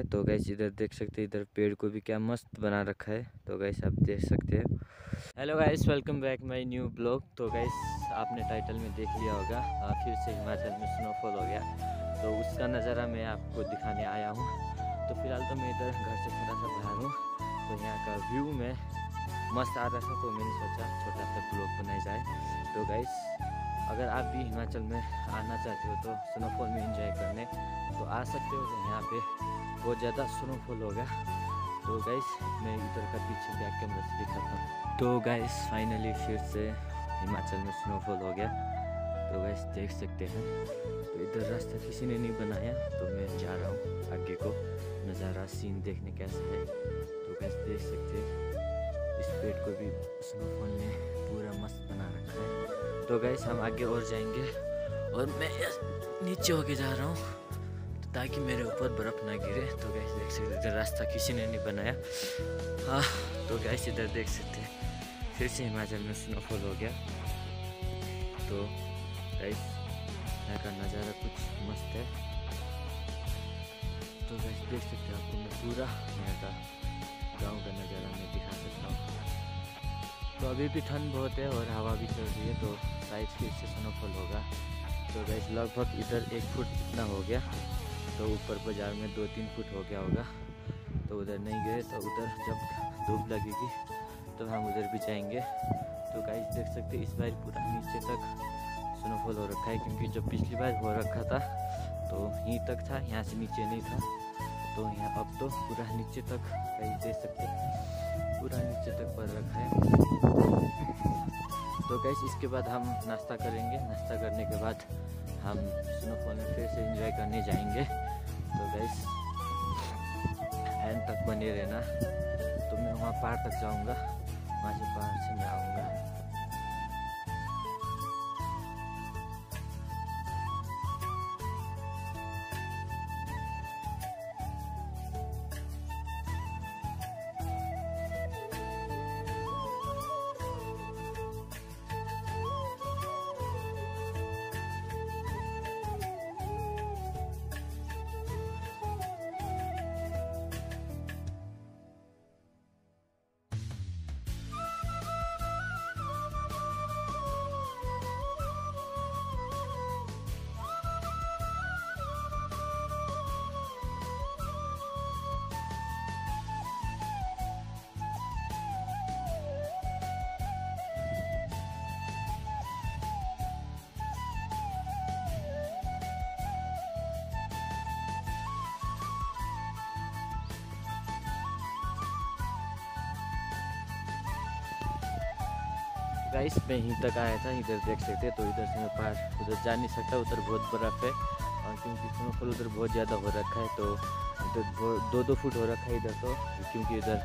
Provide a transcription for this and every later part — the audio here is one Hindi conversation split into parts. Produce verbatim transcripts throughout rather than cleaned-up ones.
तो गैस इधर देख सकते हैं, इधर पेड़ को भी क्या मस्त बना रखा है। तो गैस आप देख सकते हैं। Hello guys, welcome back my new blog. तो गैस आपने टाइटल में देख लिया होगा, आ, फिर से हिमाचल में स्नोफॉल हो गया, तो उसका नज़ारा मैं आपको दिखाने आया हूँ। तो फिलहाल तो मैं इधर घर से थोड़ा सा बाहर हूँ, तो यहाँ का व्यू में मस्त आ रहा था, तो मैंने सोचा छोटा सा ब्लॉग बनाया जाए। तो गैस अगर आप भी हिमाचल में आना चाहते हो तो स्नोफॉल में एंजॉय करने, तो आ सकते हो। तो यहाँ पे बहुत ज़्यादा स्नोफॉल होगा। तो गाइस मैं इधर का पीछे बैक कैमरा से दिखाता हूँ। तो गाइस फाइनली फिर से हिमाचल में स्नोफॉल हो गया। तो गाइस देख सकते हैं, तो इधर रास्ता किसी ने नहीं बनाया, तो मैं जा रहा हूँ आगे को नज़ारा सीन देखने कैसा है। तो गाइस देख सकते हैं, इस पेड़ को भी स्नोफॉल ने पूरा मस्त बना रखा है। तो गाइस हम आगे और जाएंगे, और मैं नीचे होके जा रहा हूँ ताकि मेरे ऊपर बर्फ़ ना गिरे। तो गाइस देख सकते हैं, इधर रास्ता किसी ने नहीं बनाया। हाँ तो गाइस इधर देख सकते हैं, फिर से हिमाचल में स्नोफॉल हो गया। तो गाइस यहाँ का नज़ारा कुछ मस्त है। तो गाइस देख सकते हैं, आपको मैं पूरा यहाँ का गाँव का नज़ारा मैं दिखा सकता हूँ। तो अभी भी ठंड बहुत है और हवा भी चल रही है, तो शायद फिर से स्नोफॉल होगा। तो गाइस लगभग इधर एक फुट इतना हो गया, तो ऊपर बाज़ार में दो तीन फुट हो गया होगा। तो उधर नहीं गए, तो उधर जब धूप लगेगी तो हम उधर भी जाएंगे। तो गाइस देख सकते हैं, इस बार पूरा नीचे तक स्नोफॉल हो रखा है, क्योंकि जब पिछली बार हो रखा था तो यहीं तक था, यहाँ से नीचे नहीं था। तो यहाँ अब तो पूरा नीचे तक गाइस देख सकते हैं, पूरा नीचे तक बढ़ रखा है। तो गाइस इसके बाद हम नाश्ता करेंगे। नाश्ता करने के बाद हम स्नोफॉल में फिर से एंजॉय करने जाएंगे। तो गाइस एंड तक बने रहना। तो मैं वहाँ पार तक जाऊँगा, वहाँ से पार से मैं आऊँगा। गाइस मैं यहीं तक आया था, इधर देख सकते हैं। तो इधर से मैं पार उधर जा नहीं सकता, उधर बहुत बर्फ़ है, और क्योंकि स्नोफॉल उधर बहुत ज़्यादा हो रखा है। तो इधर दो दो फुट हो रखा है इधर, तो क्योंकि इधर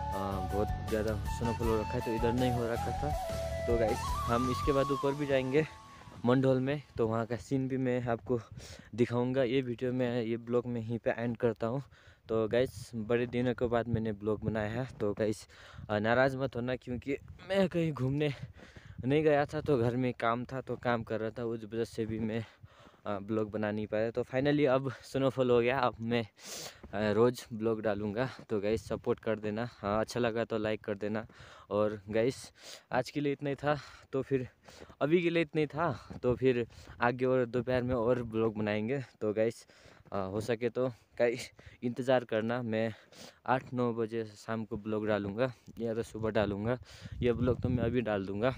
बहुत ज़्यादा स्नोफॉल हो रखा है, तो इधर नहीं हो रखा था। तो गाइस हम इसके बाद ऊपर भी जाएंगे मंडोल में, तो वहाँ का सीन भी मैं आपको दिखाऊंगा। ये वीडियो में, ये ब्लॉग में यहीं पे एंड करता हूँ। तो गाइस बड़े दिनों के बाद मैंने ब्लॉग बनाया है, तो गाइस नाराज़ मत होना, क्योंकि मैं कहीं घूमने नहीं गया था, तो घर में काम था, तो काम कर रहा था, उस वजह से भी मैं ब्लॉग बना नहीं पाया। तो फाइनली अब स्नोफॉल हो गया, अब मैं रोज़ ब्लॉग डालूँगा। तो गाइस सपोर्ट कर देना, हाँ अच्छा लगा तो लाइक कर देना। और गाइस आज के लिए इतना ही था, तो फिर अभी के लिए इतना ही था, तो फिर आगे और दोपहर में और ब्लॉग बनाएंगे। तो गाइस हो सके तो गाइस इंतज़ार करना, मैं आठ नौ बजे शाम को ब्लॉग डालूँगा, या तो सुबह डालूँगा। ये ब्लॉग तो मैं अभी डाल दूँगा।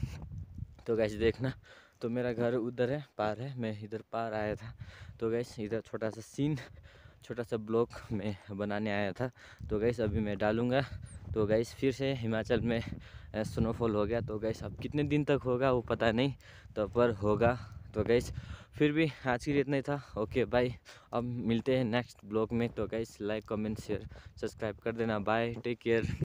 तो गाइस देखना, तो मेरा घर उधर है, पार है, मैं इधर पार आया था। तो गाइस इधर छोटा सा सीन, छोटा सा ब्लॉग मैं बनाने आया था। तो गाइस अभी मैं डालूँगा। तो गाइस फिर से हिमाचल में स्नोफॉल हो गया। तो गाइस अब कितने दिन तक होगा वो पता नहीं, तो पर होगा। तो गाइस फिर भी आज के लिए इतना ही था। ओके बाय, अब मिलते हैं नेक्स्ट ब्लॉग में। तो guys like comment share subscribe कर देना। Bye, take care.